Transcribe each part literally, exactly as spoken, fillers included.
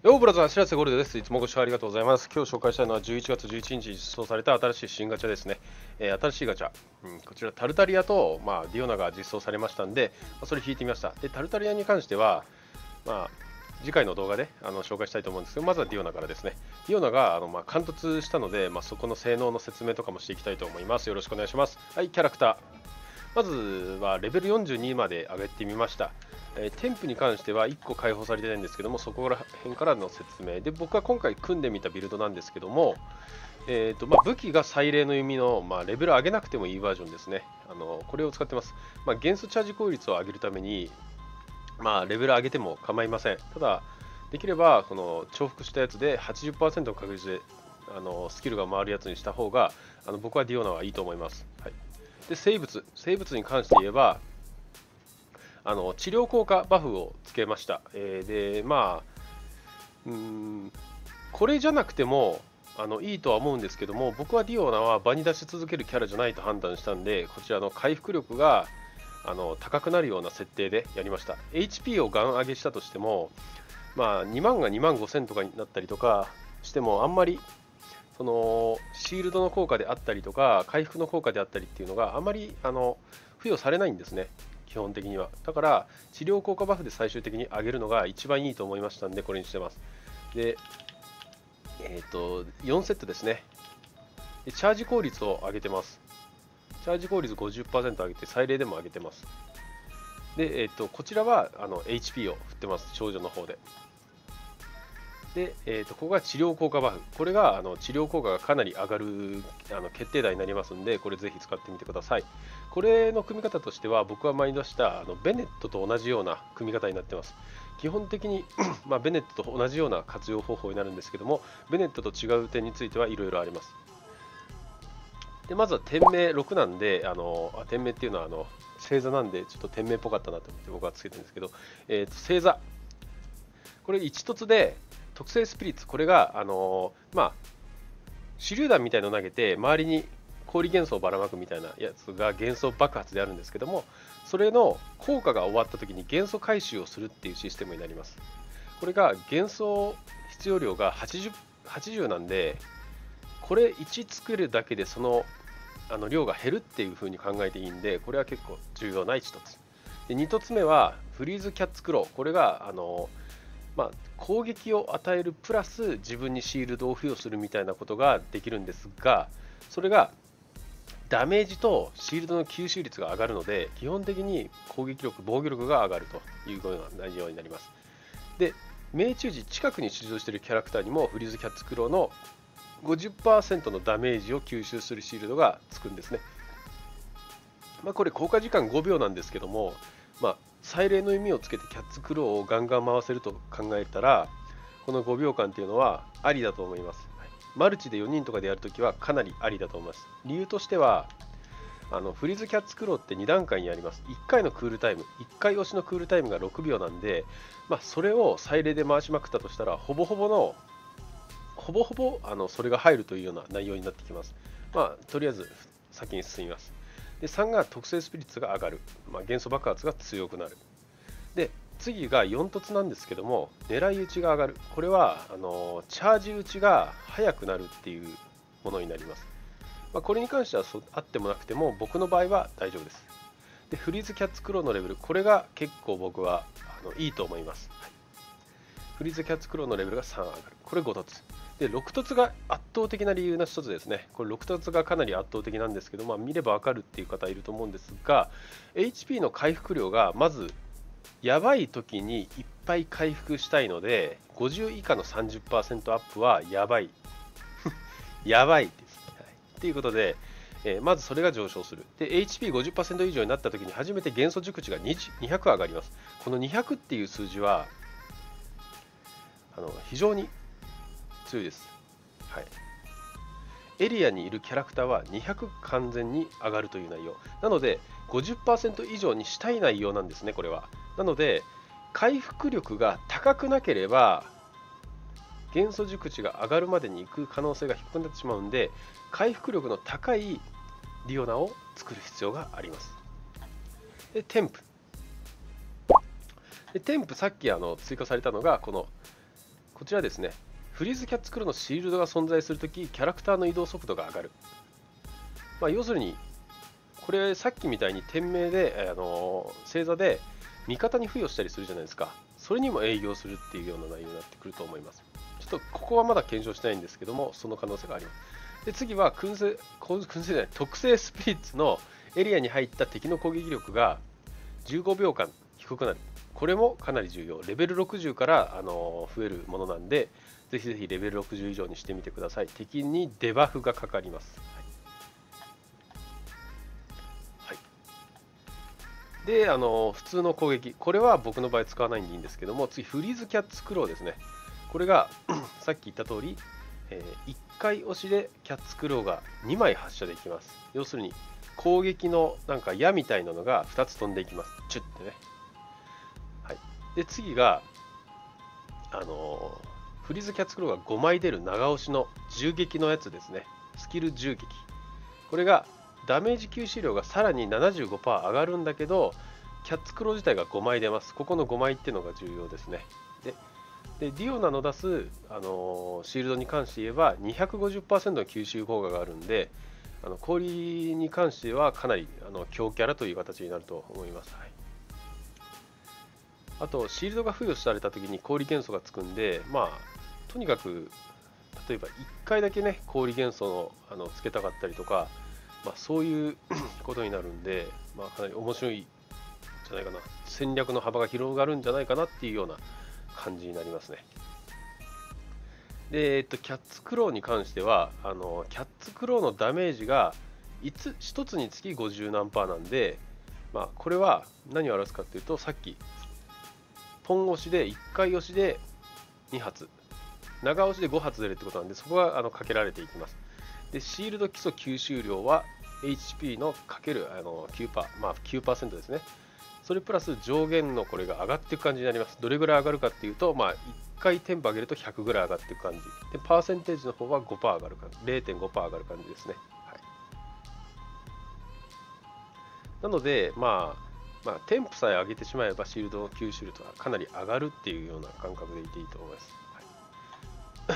よーブラザー、白瀬ゴールドです。いつもご視聴ありがとうございます。今日紹介したいのはじゅういちがつじゅういちにちに実装された新しい新ガチャですね。えー新しいガチャ、うん、こちらタルタリアと、まあ、ディオナが実装されましたんで、まあそれ引いてみました。で、タルタリアに関しては、まあ、次回の動画であの紹介したいと思うんですけど、まずはディオナからですね。ディオナがあの、まあ、貫突したので、まあ、そこの性能の説明とかもしていきたいと思います。よろしくお願いします。はい、キャラクター。まずはレベルよんじゅうにまで上げてみました。えー、添付に関してはいっこ解放されてないんですけども、そこら辺からの説明で、僕は今回組んでみたビルドなんですけども、えーとまあ、武器が祭礼の弓の、まあ、レベル上げなくてもいいバージョンですね。あのこれを使ってます。まあ、元素チャージ効率を上げるために、まあ、レベル上げても構いません。ただ、できればこの重複したやつで はちじゅっパーセント の確率であのスキルが回るやつにした方が、あの僕はディオナはいいと思います。はい、で生物、生物に関して言えば、あの治療効果バフをつけました。えー、で、まあ、うーん、これじゃなくてもあのいいとは思うんですけども、僕はディオナは場に出し続けるキャラじゃないと判断したんで、こちらの回復力があの高くなるような設定でやりました。エイチピー をガン上げしたとしても、まあ、にまんがにまんごせんとかになったりとかしても、あんまりそのシールドの効果であったりとか、回復の効果であったりっていうのがあまりあの付与されないんですね。基本的には。だから、治療効果バフで最終的に上げるのが一番いいと思いましたんで、これにしてます。で、えっ、と、よんセットですね。でチャージ効率を上げてます。チャージ効率 ごじゅっパーセント 上げて、最麗でも上げてます。で、えっ、と、こちらはあの エイチピー を振ってます。少女の方で。で、えー、とここが治療効果バフ。これがあの治療効果がかなり上がるあの決定打になりますので、これぜひ使ってみてください。これの組み方としては、僕が前に出したあのベネットと同じような組み方になっています。基本的にまあ、ベネットと同じような活用方法になるんですけども、ベネットと違う点についてはいろいろあります。でまずは店名ろくなんで、あのあ店名っていうのはあの星座なんで、ちょっと店名っぽかったなと思って僕はつけてるんですけど、えー、と星座。これいち凸で、特性スピリッツ、これが、あのー、まあ、手榴弾みたいのを投げて、周りに氷元素をばらまくみたいなやつが元素爆発であるんですけども、それの効果が終わった時に元素回収をするっていうシステムになります。これが元素必要量がはちじゅう、はちじゅうなんで、これいち作るだけでそのあの量が減るっていう風に考えていいんで、これは結構重要ないち凸。でに凸目はフリーズキャッツクロー。これがあのーまあ、攻撃を与えるプラス自分にシールドを付与するみたいなことができるんですが、それがダメージとシールドの吸収率が上がるので、基本的に攻撃力、防御力が上がるというような内容になります。で、命中時近くに出場しているキャラクターにもフリーズキャッツクローの ごじゅっパーセント のダメージを吸収するシールドがつくんですね。まあ、これ効果時間ごびょうなんですけども、まあ、祭礼の弓をつけてキャッツクローをガンガン回せると考えたら、このごびょうかんっていうのはありだと思います。はい、マルチでよにんとかでやるときはかなりありだと思います。理由としては、あのフリーズキャッツクローってに段階にあります。いっかいのクールタイム、いっかい押しのクールタイムがろくびょうなんで、まあ、それを祭礼で回しまくったとしたら、ほぼほぼの、ほぼほぼあのそれが入るというような内容になってきます。まあ、とりあえず先に進みます。でさんが特性スピリッツが上がる、まあ、元素爆発が強くなる。で次がよん凸なんですけども、狙い撃ちが上がる。これはあのチャージ撃ちが速くなるっていうものになります。まあ、これに関してはそあってもなくても僕の場合は大丈夫です。でフリーズキャッツクローのレベル、これが結構僕はあのいいと思います。はい、フリーズキャッツクローのレベルがさん上がる。これご凸。でろく凸が圧倒的な理由の一つですね。これろく凸がかなり圧倒的なんですけど、まあ、見ればわかるっていう方いると思うんですが、 エイチピー の回復量がまずやばい時にいっぱい回復したいので、ごじゅう以下の さんじゅっパーセント アップはやばいやばいです。はい、ということで、えー、まずそれが上昇する。で エイチピーごじゅっパーセント 以上になった時に初めて元素熟知がにひゃく上がります。このにひゃくっていう数字はあの非常に強いです。はい、エリアにいるキャラクターはにひゃく完全に上がるという内容なので、 ごじゅっパーセント 以上にしたい内容なんですね。これはなので、回復力が高くなければ元素熟知が上がるまでに行く可能性が低くなってしまうんで、回復力の高いディオナを作る必要があります。で添付で添付さっきあの追加されたのがこのこちらですね、フリーズキャッツクローのシールドが存在するとき、キャラクターの移動速度が上がる。まあ、要するに、これさっきみたいに店名で、あの星座で味方に付与したりするじゃないですか。それにも営業するっていうような内容になってくると思います。ちょっとここはまだ検証してないんですけども、その可能性があります。で、次は燻製、燻製じゃない、特製スピリッツのエリアに入った敵の攻撃力がじゅうごびょうかん低くなる。これもかなり重要。レベルろくじゅうからあの増えるものなんで、ぜひぜひレベルろくじゅう以上にしてみてください。敵にデバフがかかります。はい。で、あの普通の攻撃。これは僕の場合使わないんでいいんですけども、次、フリーズキャッツクローですね。これがさっき言った通り、えー、いっかい押しでキャッツクローがにまい発射できます。要するに、攻撃のなんか矢みたいなのがふたつ飛んでいきます。チュッてね。はい、で次が、あのー、フリーズキャッツクローがごまい出る長押しの銃撃のやつですね。スキル銃撃。これがダメージ吸収量がさらに ななじゅうごパーセント 上がるんだけど、キャッツクロー自体がごまい出ます。ここのごまいっていうのが重要ですね。で、でディオナの出す、あのー、シールドに関して言えば にひゃくごじゅっパーセント の吸収効果があるんで、あの氷に関してはかなりあの強キャラという形になると思います。はい、あと、シールドが付与されたときに氷元素がつくんで、まあ、とにかく、例えばいっかいだけね、氷元素のあのつけたかったりとか、まあ、そういうことになるんで、まあ、かなり面白いんじゃないかな、戦略の幅が広がるんじゃないかなっていうような感じになりますね。で、えっと、キャッツクローに関しては、あのキャッツクローのダメージがいつひとつにつきごじゅうなんパーなんで、まあ、これは何を表すかっていうと、さっき、ポン押しでいっかい押しでに発、長押しでご発出るってことなんで、そこがあのかけられていきます。で、シールド基礎吸収量は エイチピー のかけるあの きゅうパーセント、まあ、きゅうパーセントですね。それプラス上限のこれが上がっていく感じになります。どれぐらい上がるかっていうと、まあ、いっかいテンポ上げるとひゃくぐらい上がっていく感じ。で、パーセンテージの方は ごパーセント 上がる感じ。れいてんごパーセント 上がる感じですね。はい、なので、まあ、まあ、テンポさえ上げてしまえばシールドの吸収率はかなり上がるっていうような感覚でいていいと思います。はい、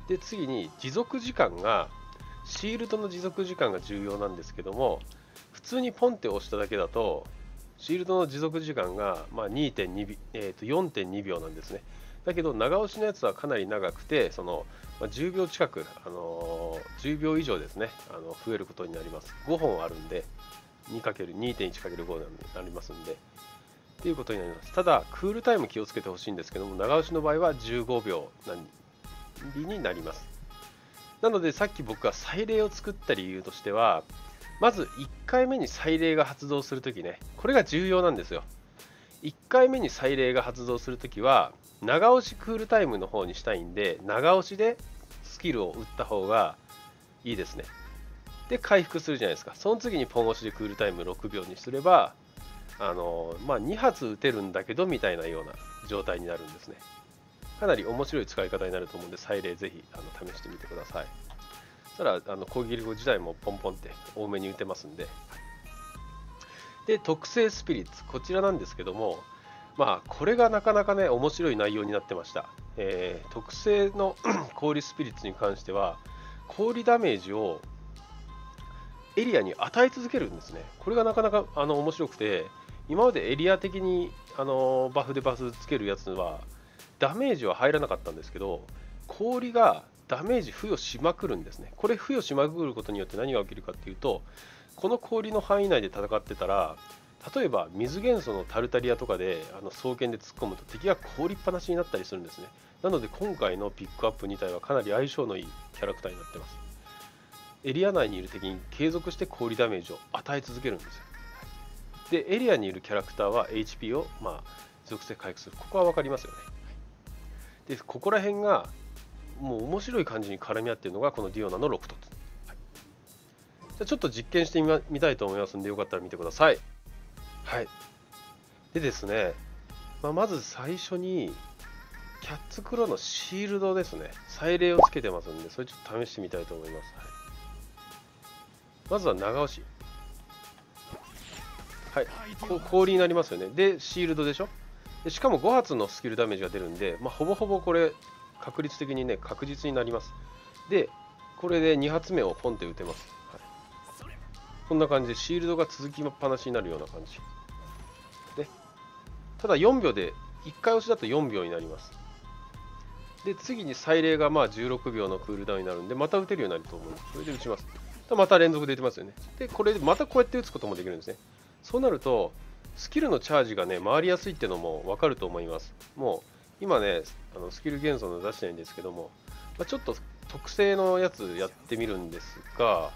で、次に持続時間が、シールドの持続時間が重要なんですけども、普通にポンって押しただけだと、シールドの持続時間が、まあ、にてんにびょう、えー、とよんてんにびょうなんですね。だけど長押しのやつはかなり長くて、その、まあ、じゅうびょう近く、あのー、じゅうびょう以上ですね、あの増えることになります。ごほんあるんで、にかけるにてんいちかけるご になりますんで、っていうことになります。ただ、クールタイム気をつけてほしいんですけども、長押しの場合はじゅうごびょうになります。なので、さっき僕が祭礼を作った理由としては、まずいっかいめに祭礼が発動するときね、これが重要なんですよ。いっかいめに祭礼が発動するときは、長押しクールタイムの方にしたいんで、長押しでスキルを打った方がいいですね。で、回復するじゃないですか。その次にポン押しでクールタイムろくびょうにすれば、あのまあ、に発打てるんだけどみたいなような状態になるんですね。かなり面白い使い方になると思うんで、祭礼ぜひあの試してみてください。そしたらあの攻撃力自体もポンポンって多めに打てますんで。で、特製スピリッツ、こちらなんですけども、まあ、これがなかなかね、面白い内容になってました。えー、特製の氷スピリッツに関しては、氷ダメージをエリアに与え続けるんですね。これがなかなかあの面白くて、今までエリア的にあのバフでバフつけるやつは、ダメージは入らなかったんですけど、氷がダメージ付与しまくるんですね。これ付与しまくることによって何が起きるかっていうと、この氷の範囲内で戦ってたら、例えば水元素のタルタリアとかであの双剣で突っ込むと敵が凍りっぱなしになったりするんですね。なので今回のピックアップに体はかなり相性のいいキャラクターになってます。エリア内にいる敵に継続して氷ダメージを与え続けるんですよ。で、エリアにいるキャラクターは エイチピー を、まあ、属性回復する。ここは分かりますよね。で、ここら辺がもう面白い感じに絡み合っているのがこのディオナのろく凸。はい、じゃあちょっと実験してみ、ま、みたいと思いますので、よかったら見てください。はい。でですね、まあ、まず最初にキャッツクローのシールドですね。祭礼をつけてますんで、それちょっと試してみたいと思います。はい、まずは長押し。はい、こ氷になりますよね。で、シールドでしょ。でしかもご発のスキルダメージが出るんで、まあ、ほぼほぼこれ確率的にね、確実になります。で、これでに発目をポンって打てます。はい、こんな感じでシールドが続きっぱなしになるような感じ。ね、ただよんびょうで、いっかい押しだとよんびょうになります。で、次に祭礼がまあじゅうろくびょうのクールダウンになるんで、また打てるようになると思うので、これで打ちます。また連続で打てますよね。で、これでまたこうやって打つこともできるんですね。そうなると、スキルのチャージがね、回りやすいっていうのも分かると思います。もう、今ね、あのスキル元素の出してないんですけども、まあ、ちょっと特性のやつやってみるんですが、はい、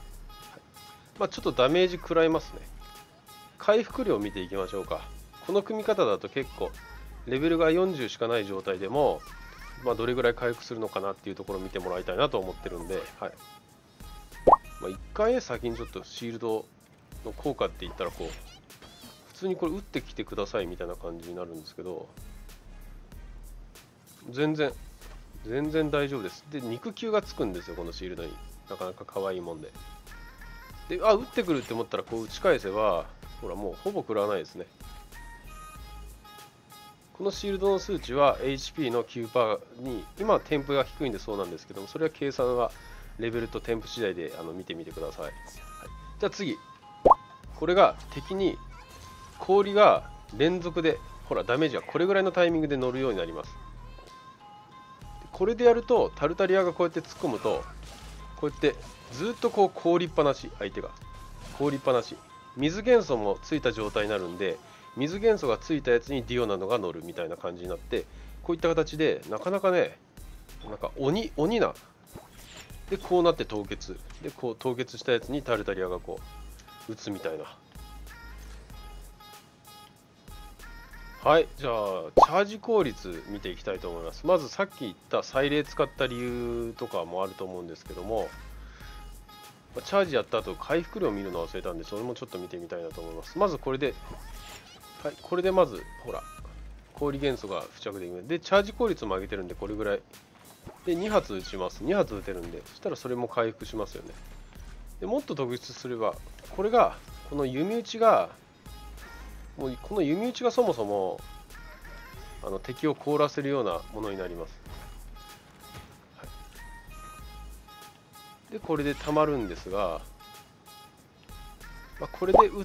まあ、ちょっとダメージ食らいますね。回復量を見ていきましょうか。この組み方だと結構、レベルがよんじゅうしかない状態でも、まあ、どれぐらい回復するのかなっていうところを見てもらいたいなと思ってるんで、はい。まあ、いっかいね、先にちょっとシールドの効果って言ったら、こう、普通にこれ打ってきてくださいみたいな感じになるんですけど、全然、全然大丈夫です。で、肉球がつくんですよ、このシールドに。なかなか可愛いもんで。で、あ、打ってくるって思ったら、こう打ち返せば、ほら、もうほぼ食らわないですね。このシールドの数値は エイチピー の きゅうパーセント に、今は添付が低いんでそうなんですけども、それは計算はレベルと添付次第であの見てみてください。はい、じゃあ次。これが敵に氷が連続で、ほら、ダメージがこれぐらいのタイミングで乗るようになります。これでやると、タルタリアがこうやって突っ込むと、こうやってずっとこう凍りっぱなし、相手が。凍りっぱなし。水元素もついた状態になるんで、水元素がついたやつにディオなどが乗るみたいな感じになって、こういった形で、なかなかね、なんか鬼、鬼な。で、こうなって凍結。で、こう凍結したやつにタルタリアがこう、打つみたいな。はい、じゃあ、チャージ効率見ていきたいと思います。まずさっき言った祭礼使った理由とかもあると思うんですけども、チャージやった後、回復量を見るの忘れたんで、それもちょっと見てみたいなと思います。まずこれで、はい、これでまず、ほら、氷元素が付着できる。で、チャージ効率も上げてるんで、これぐらい。で、に発打ちます。に発打てるんで、そしたらそれも回復しますよね。で、もっと特筆すれば、これが、この弓打ちが、もうこの弓打ちがそもそも、あの敵を凍らせるようなものになります。はい、で、これでたまるんですが、まあ、これで打って、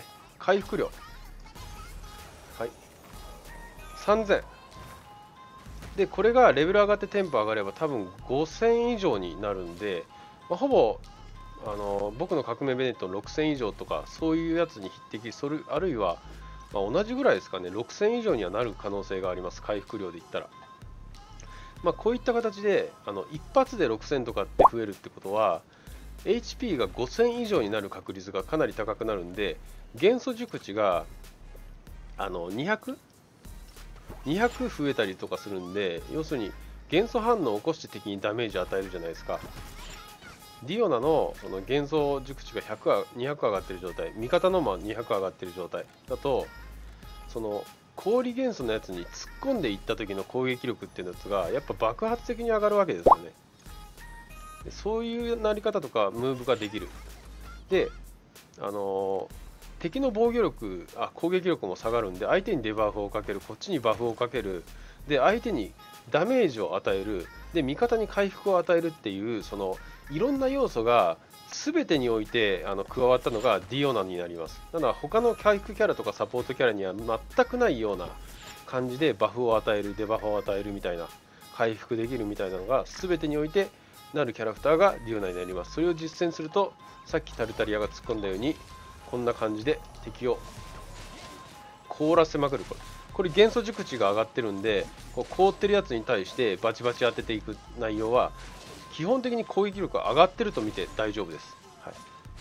回復量。はい。さんぜん。で、これがレベル上がってテンポ上がれば多分ごせん以上になるんで、まあ、ほぼあの僕の革命ベネットのろくせん以上とかそういうやつに匹敵する、あるいは、まあ、同じぐらいですかね、ろくせん以上にはなる可能性があります、回復量で言ったら。まあ、こういった形であの一発でろくせんとかって増えるってことは エイチピー がごせん以上になる確率がかなり高くなるんで、元素熟知があの にひゃく?にひゃく 増えたりとかするんで、要するに元素反応を起こして敵にダメージを与えるじゃないですか。ディオナのその元素熟知がひゃく、にひゃく上がってる状態、味方のもにひゃく上がってる状態だと、その氷元素のやつに突っ込んでいった時の攻撃力っていうやつがやっぱ爆発的に上がるわけですよね。でそういうなり方とかムーブができる。で、あのー敵の防御力、あ、攻撃力も下がるんで、相手にデバフをかける、こっちにバフをかける、で、相手にダメージを与える、で、味方に回復を与えるっていう、その、いろんな要素が全てにおいてあの加わったのがディオナになります。だから他の回復キャラとかサポートキャラには全くないような感じでバフを与える、デバフを与えるみたいな、回復できるみたいなのが全てにおいてなるキャラクターがディオナになります。それを実践すると、さっきタルタリアが突っ込んだように、こんな感じで敵を凍らせまくる。これこれ元素熟知が上がってるんで、こう凍ってるやつに対してバチバチ当てていく内容は基本的に攻撃力が上がってると見て大丈夫です。はい、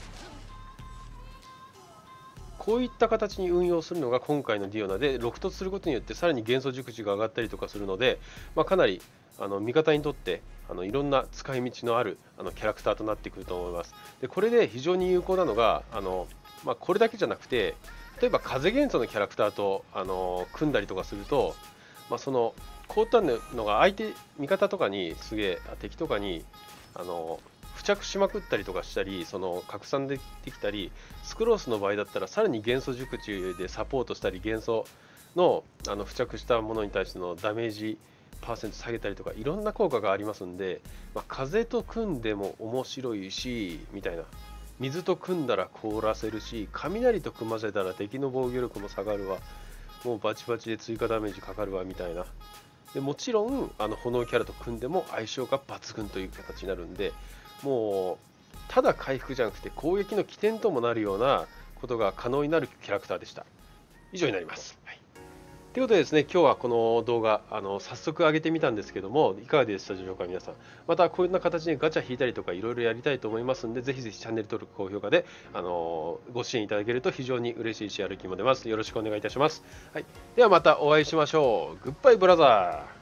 こういった形に運用するのが今回のディオナで、ろく突することによってさらに元素熟知が上がったりとかするので、まあ、かなりあの味方にとってあのいろんな使い道のあるあのキャラクターとなってくると思います。でこれで非常に有効なのが、あのまあ、これだけじゃなくて、例えば風元素のキャラクターとあの組んだりとかすると、まあ、その凍ったのが相手味方とかにすげえ敵とかにあの付着しまくったりとかしたり、その拡散できたり、スクロースの場合だったらさらに元素熟知でサポートしたり、元素のあの付着したものに対してのダメージパーセント下げたりとかいろんな効果がありますんで、まあ、風と組んでも面白いしみたいな、水と組んだら凍らせるし、雷と組ませたら敵の防御力も下がるわ、もうバチバチで追加ダメージかかるわみたいな。でもちろんあの炎キャラと組んでも相性が抜群という形になるんで、もうただ回復じゃなくて攻撃の起点ともなるようなことが可能になるキャラクターでした。以上になります。はい、ということでですね、今日はこの動画あの早速上げてみたんですけども、いかがでしたでしょうか皆さん。またこんな形でガチャ引いたりとかいろいろやりたいと思いますので、ぜひぜひチャンネル登録高評価であのご支援いただけると非常に嬉しいしやる気も出ます。よろしくお願いいたします。はい、ではまたお会いしましょう。グッバイブラザー。